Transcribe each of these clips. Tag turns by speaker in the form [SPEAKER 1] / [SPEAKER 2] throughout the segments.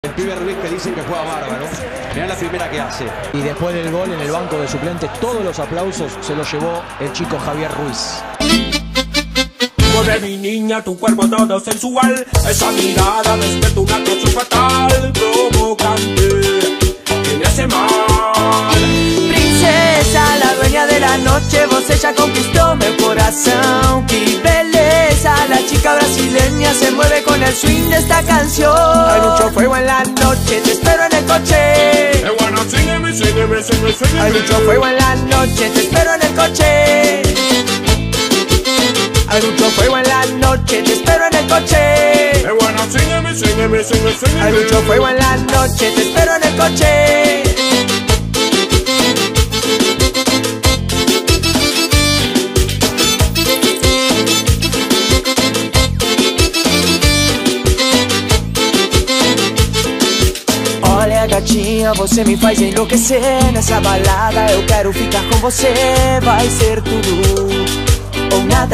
[SPEAKER 1] El pibe Ruiz que dicen que juega bárbaro. Mirá la primera que hace.
[SPEAKER 2] Y después del gol en el banco de suplentes, todos los aplausos se los llevó el chico Javier Ruiz.
[SPEAKER 3] Mueve mi niña, tu cuerpo todo sensual. Esa mirada despierta una atracción fatal, provocante, que me hace mal.
[SPEAKER 4] Princesa, la dueña de la noche, vos ella conquistó mi corazón. ¡Qué belleza! La chica brasileña se mueve con el swing de esta canción. Hay mucho fuego en la noche, te espero en el coche.
[SPEAKER 3] Sígueme, sígueme, sígueme, sígueme.
[SPEAKER 4] Hay mucho fuego en la noche, te espero en el coche. Hay mucho fuego en la noche, te espero en el coche.
[SPEAKER 3] Sígueme, sígueme, sígueme, sígueme.
[SPEAKER 4] Hay mucho fuego en la noche, te espero en el coche. Olha gatinha, você me faz enlouquecer. Nessa balada eu quero ficar com você. Vai ser tudo ou nada.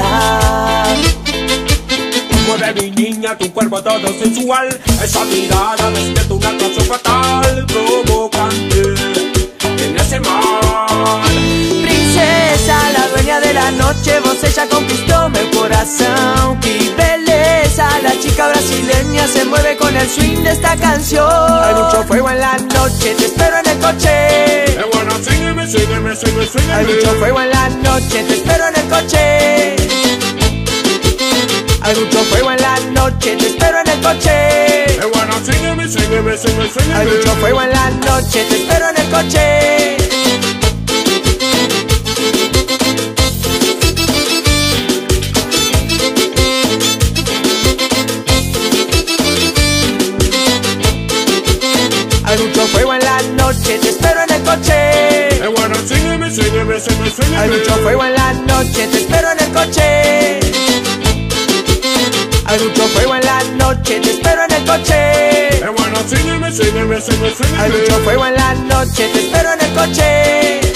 [SPEAKER 3] Mueve mi niña, tu cuerpo todo sensual. Esa mirada despierta una atracción fatal, provocante, que me hace mal.
[SPEAKER 4] Princesa, la dueña de la noche, vos ella conquistó mi corazón. ¡Qué belleza! La chica brasileña se mueve con el swing de esta canción. Hay mucho fuego en la noche, te espero en el coche.
[SPEAKER 3] Sígueme, sígueme, sígueme, sígueme.
[SPEAKER 4] Hay mucho fuego en la noche, te espero en el coche. Hay mucho fuego en la noche, te espero en el coche.
[SPEAKER 3] Sígueme, sígueme, sígueme, sígueme.
[SPEAKER 4] Hay mucho fuego en la noche, te espero en el coche. Hay mucho fuego en la noche, te espero en el coche.
[SPEAKER 3] Sígueme, sígueme, sígueme, sígueme.
[SPEAKER 4] Hay mucho fuego en la noche, te espero en el coche. Hay mucho fuego en la noche, te espero en el coche.
[SPEAKER 3] Sígueme, sígueme, sígueme, sígueme.
[SPEAKER 4] Hay mucho fuego en la noche, te espero en el coche.